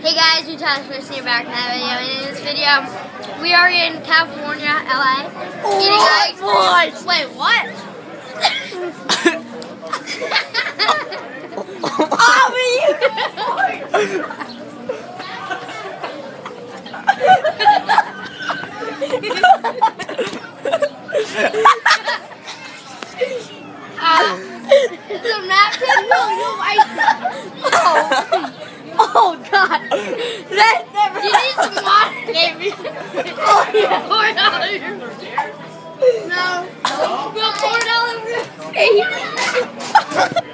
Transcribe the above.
Hey guys, we Josh here back in that video. And in this video, we are in California, LA. Eating ice cream. Wait, what? It's a napkin? No, ice cream. Oh God! That never. You need some water, baby. Oh yeah. Pour it all over your face. No. We'll pour it all over your face.